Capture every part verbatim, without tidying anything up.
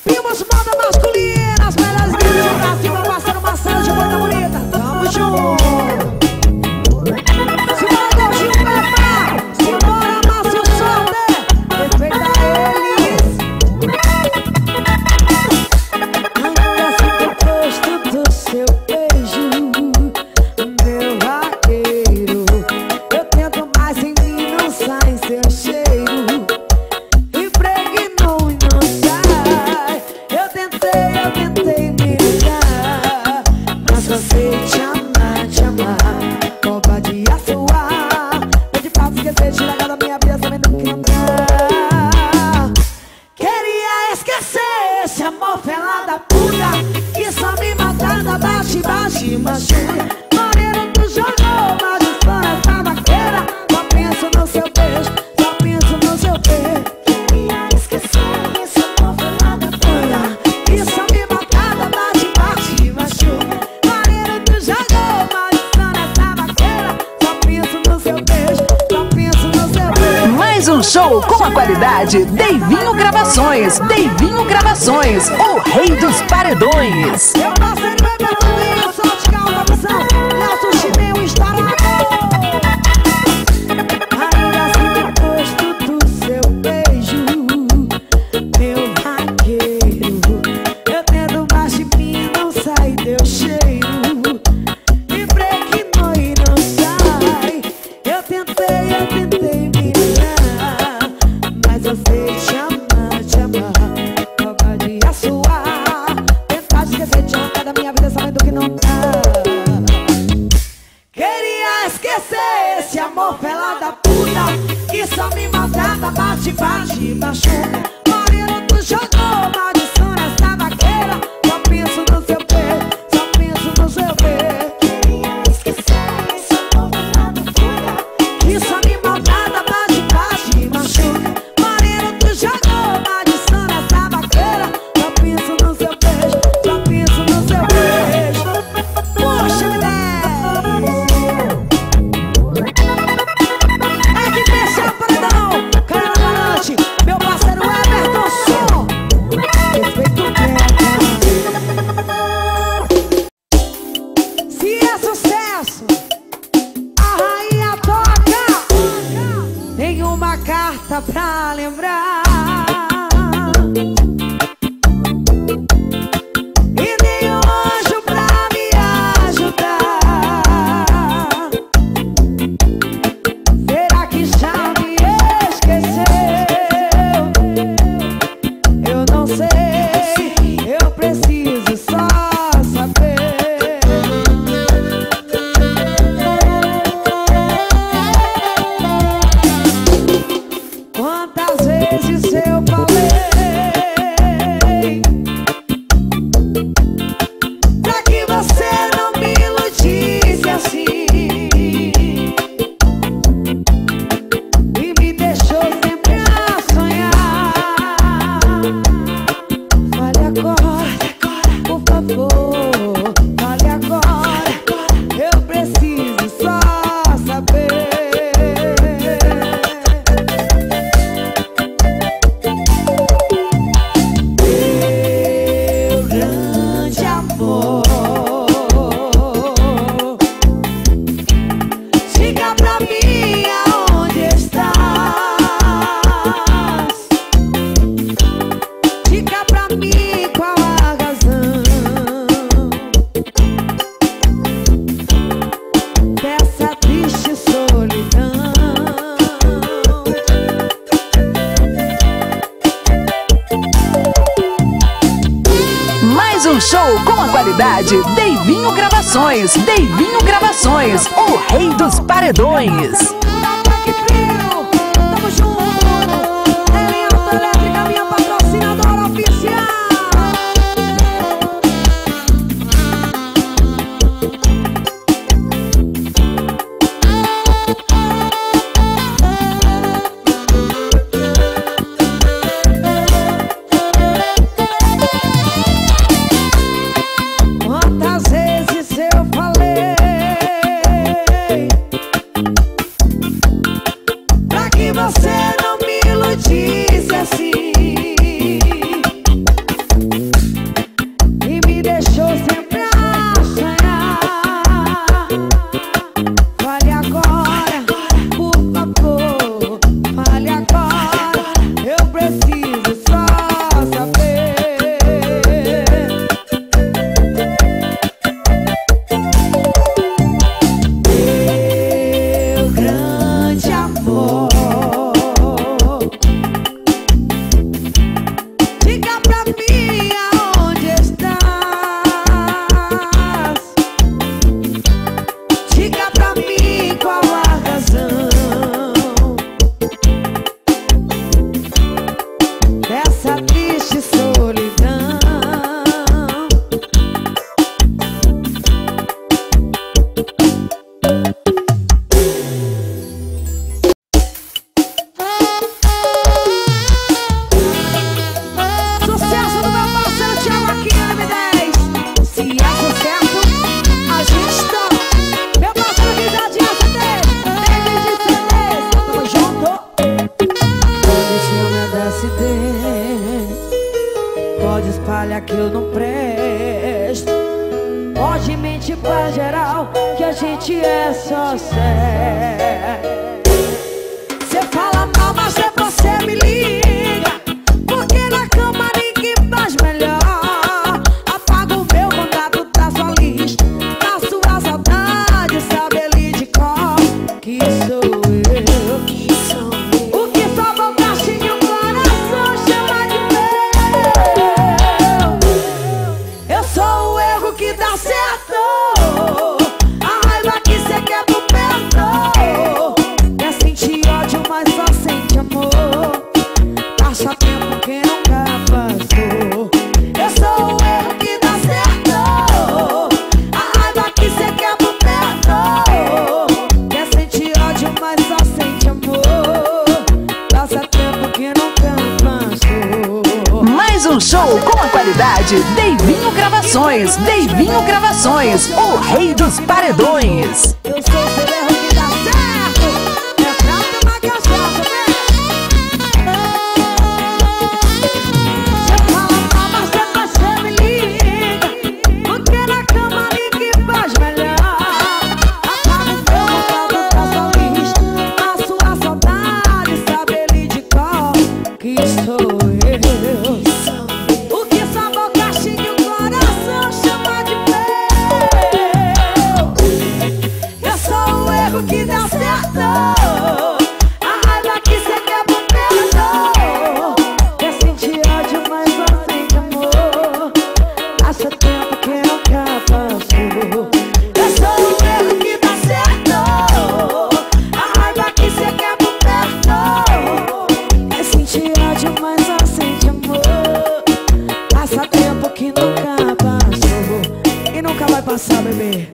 Primos, moda masculina, as melhores meninas do Brasil, meu parceiro Marcelo de Porta Bonita. Tamo junto. Simbora, Galdinho, Pepa. Simbora, Márcio Sorte. Respeita eles. Ando assim que eu gosto do seu beijo, meu vaqueiro. Eu tento, mas em mim não sai seu cheiro. Impregnou e não sai. Eu tentei, eu tentei me ligar, mas só sei te amar, te amar. Rouba de assoar. É de fato esquecer, tirar da minha vida, sabendo que não dá. Queria esquecer esse amor fela da puta que só me matava, bate, bate, machuca. Moreno, tu jogou maldição nessa vaqueira. Só penso no seu beijo, só penso no seu beijo. Queria esquecer esse amor fela da puta que só me matava, bate, bate, machuca. Moreno, tu jogou maldição nessa vaqueira. Só penso no seu beijo, só penso no seu beijo. Mais um show com a qualidade Deivinho Gravações. Deivinho Gravações, o rei dos paredões. Eu passei no Weber Luiz, só de calma, visão. Nelson Chimei, o estourado. Ainda assim que gosto do seu beijo, meu vaqueiro. Eu tento, mas de mim não sai teu cheiro. Impregnou e não sai. Eu tentei, eu tentei me ligar, mas eu sei te amar, te amar. Rouba de assoar. Tentar esquecer de arrancar da minha vida, sabendo que não tá. Queria esquecer esse amor fela da puta que só me maltrata, bate, bate, machuca. Moreno, tu jogou maldição nessa vaqueira. Só penso no seu beijo, só penso no seu beijo. Queria esquecer esse amor fela da puta que só me maltrata, bate, bate, machuca. Moreno, tu jogou maldição nessa vaqueira. Só penso no seu beijo, só penso no seu beijo. Puxa, me desce. É que deixa o paredão, cara valente, meu parceiro Everton Som. Respeito o se é sucesso, a rainha toca. Tem uma carta pra lembrar e nenhum anjo pra me ajudar. Será que já me esqueceu? Eu não sei, eu preciso só saber. Quantas vezes eu falei pra que você não me iludisse assim e me deixou sempre a sonhar. Fale agora, por favor, fale agora. Eu preciso só saber. Meu grande amor, diga pra mim aonde estás. Diga pra mim qual a razão dessa triste solidão. Mais um show com a qualidade Deivinho Gravações. Deivinho Gravações, o rei dos paredões. Ataque Frio, tamo junto. Ela é autoelétrica, minha patrocinadora oficial. Quantas vezes eu falei Pode espalhar que eu não presto, pode mentir pra geral que a gente é só certo. Cê fala mal, mas é você me liga, porque na cama ninguém faz melhor. Apaga o meu contato da sua lista, na sua saudade sabe ali de cor que sou eu, que sou eu. O que só vou caixinha o coração chama de meu. Eu sou o erro que dá certo, a raiva que cê quer pro perto. Quer sentir ódio, mas só sente amor. Passa tempo que nunca passou. Eu sou o erro que dá certo, a raiva que cê quer pro perto. Quer sentir ódio, mas só sente amor. Passa tempo que nunca passou. Mais um show com a qualidade Deivinho Gravações. Deivinho Gravações, o rei dos paredões. Eu sou seu erro que dá certo, é pra tomar cachaça, né? Cê fala mal, mas depois cê me liga, porque na cama ninguém faz melhor. Apaga o meu contato da sua lista, na sua saudade sabe ele de cor que sou eu. O que só vou caixinha o coração chama de meu. Eu sou o erro que dá certo, a raiva que cê quer pro perto. Quer sentir ódio, mas só sente amor. Passa tempo que nunca passou. Eu sou o erro que dá certo, a raiva que cê quer pro perto. Quer sentir ódio, mas só sente amor. Passa tempo que nunca passou e nunca vai passar, bebê.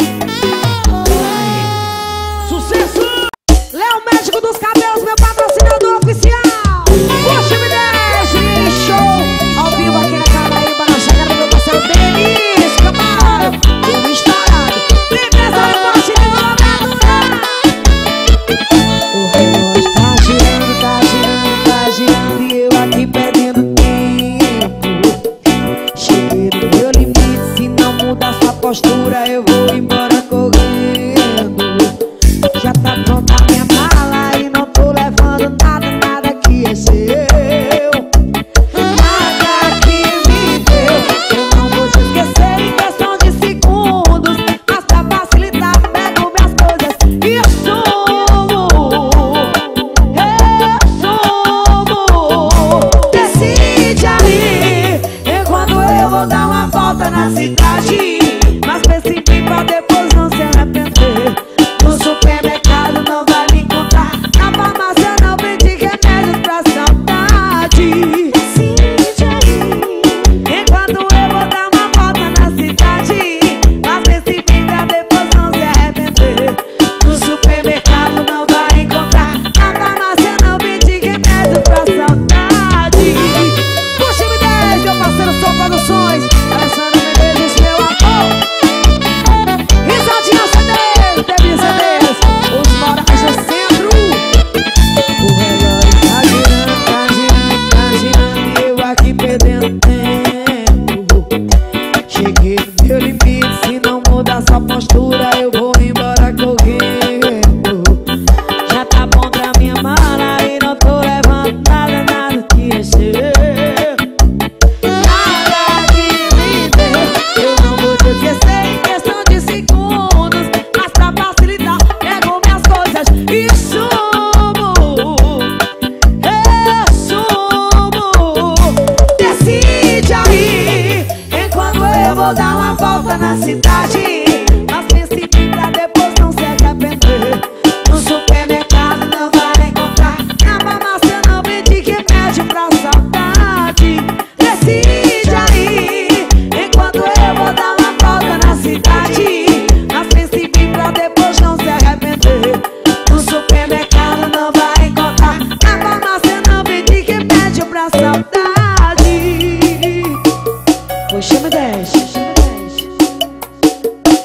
Sucesso! Léo Médico dos Cabelos, meu patrocinador oficial. Poxa, me deixe show ao vivo aqui na Caraíba, na chegada do meu parceiro Denis Camargo, o estourado, princesa do poste de Colorado. O relógio tá girando, tá girando, tá girando e eu aqui perdendo tempo. Cheguei no meu limite, se não mudar sua postura eu vou embora correndo. Já tá pronta a minha mala e não tô levando nada, nada que é seu. Nada que me deu, eu não vou te esquecer em questão de segundos. Mas pra facilitar, pego minhas coisas e sumo. Eu sumo. Decide aí, e quando eu vou dar uma volta na cidade. Mas pense em mim pra depois não se arrepender. No supermercado não vai me encontrar, na farmácia não vende remédios pra saudade. Decide aí, enquanto eu vou dar uma volta na cidade. Mas pense em mim pra depois não se arrepender. No supermercado não vai encontrar, na farmácia não vende remédios pra saudade. Puxa, me desce, meu parceiro Som Produções, Alessandro Menezes, meu amor. Risadinha C D, Denis C Ds, os Moraes do Centro. O relógio tá girando, tá girando, tá girando e eu aqui perdendo tempo. Cheguei no meu limite, se não mudar sua postura eu vou embora correndo. Já tá bom pra minha mala e não tô levando nada, nada que é seu. Nada que me deu, eu não vou te esquecer em questão de segundos. Mas pra facilitar, pego minhas coisas e sumo. Eu sumo. Decide aí, enquanto eu vou dar uma volta na cidade. Mas pense em mim pra depois não se arrepender. No supermercado não vai encontrar, na farmácia não vende remédio pra saudade. Decide aí, enquanto eu vou dar uma volta na cidade. Mas pense em mim pra depois não se arrepender. No supermercado não vai encontrar, na farmácia não vende remédio pra saudade. Poxa, me deixa.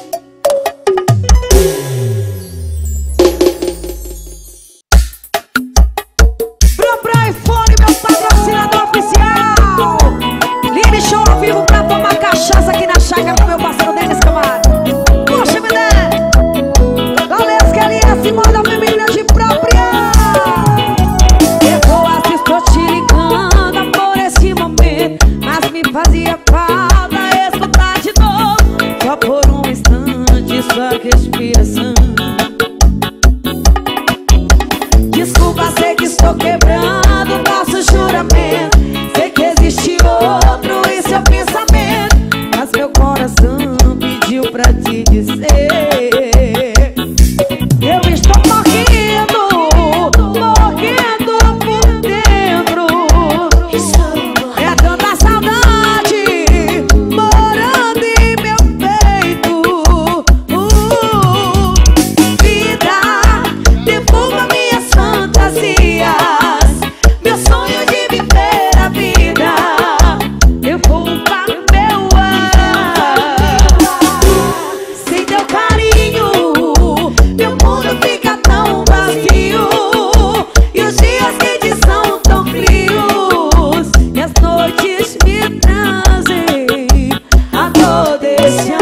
noites me trazem a dor desse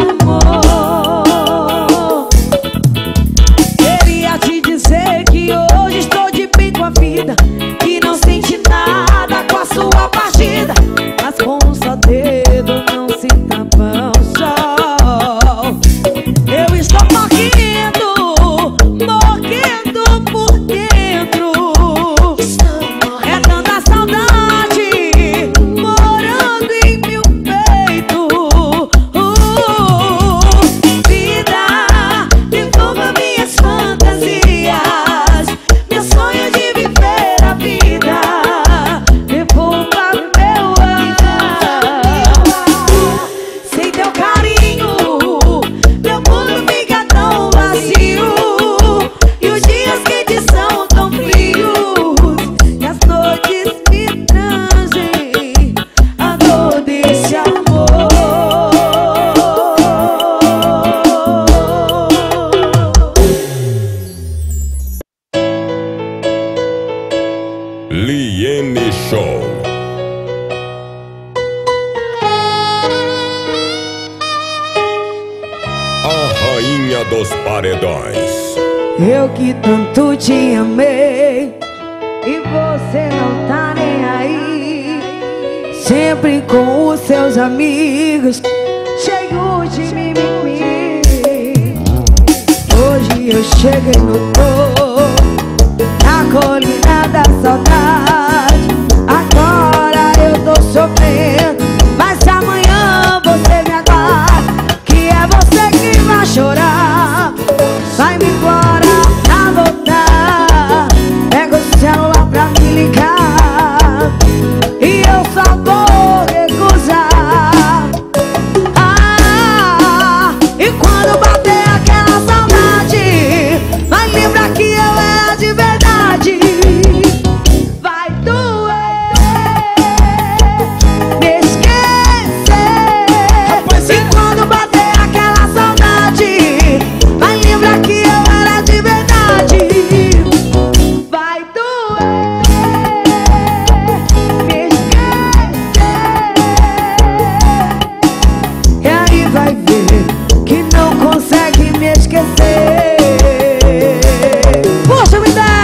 amor. Queria te dizer que hoje estou de bem com a vida, que não senti nada com a sua partida, mas com um só dedo não se tapa o sol. Eu estou morrendo, morrendo por dentro. É tanta saudade morando em meu peito. uh, Vida, devolva minhas fantasias, meu sonho de viver a vida. Devolva meu ar. Sem teu carinho, meu mundo fica tão vazio, e os dias quentes são tão frios, e as noites me trazem a dor desse amor. Liene Show. A rainha dos paredões. Eu que tanto te amei e você não tá nem aí, sempre com os seus amigos, cheio de mimimi. Hoje eu cheguei no topo, na colina da saudade. Agora eu tô sofrendo, mas se amanhã você me aguarda, que é você que vai chorar. Vai-me embora pra voltar, pega o celular pra me ligar, e eu só vou recusar. Ah, e quando bater aquela saudade, vai lembrar que eu era de verdade. Vai doer me esquecer. E quando bater aquela saudade, vai lembrar que eu era de verdade. Vai doer me esquecer. E aí vai ver que não consegue me esquecer. Puxa, me dá!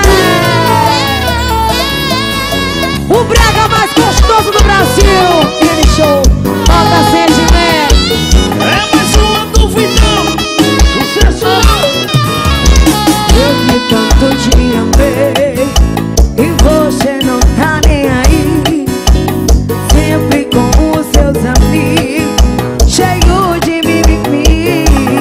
O brega mais gostoso do Brasil. Liene Show, nota sentimento. É mais uma duvidão. Sucesso! Eu que tanto te amei e você não tá nem aí, sempre com os seus amigos, cheio de mimimi.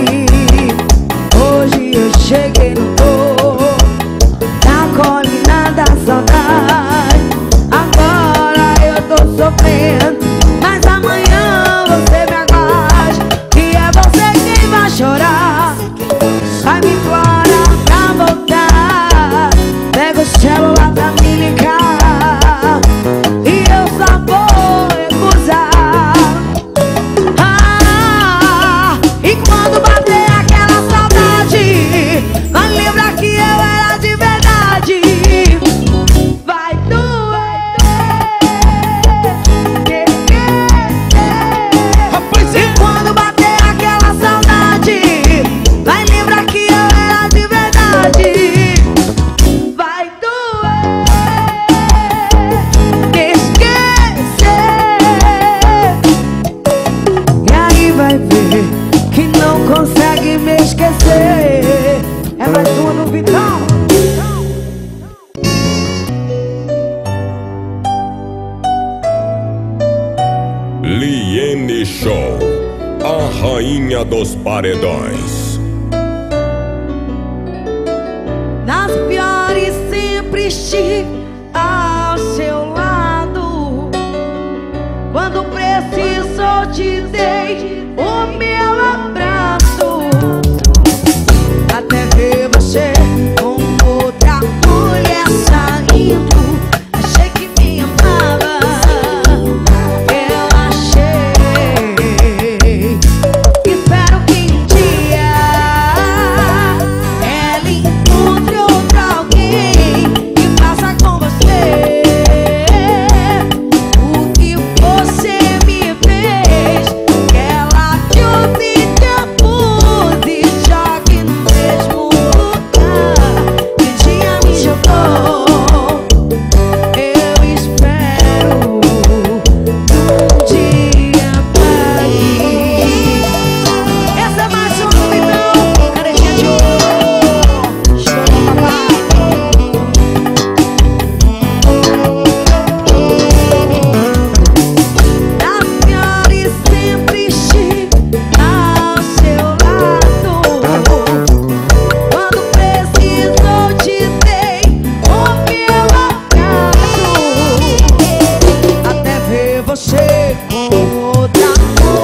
Hoje eu cheguei no topo, na colina da saudade. Agora eu tô sofrendo, mas amanhã você me aguarde, que é você quem vai chorar. Vai-me embora pra voltar, pega o celular pra me ligar, e eu só vou recusar. Ah, e quando bater aquela saudade, vai lembrar que eu era de verdade. Vai doer me esquecer. Rapaz, E é. quando bater aquela saudade, vai lembrar que eu era de verdade. Vai doer me esquecer. E aí vai ver que não consegue me esquecer. É mais uma no Vitão. Liene Show. A rainha dos paredões. Nas piores sempre estive ao seu lado. Quando precisou te dei o meu abraço. Até ver você com outra mulher saindo, achei que me amava. Eu achei. Espero que um dia ela encontre outro alguém que faça com você o que foi você com outra.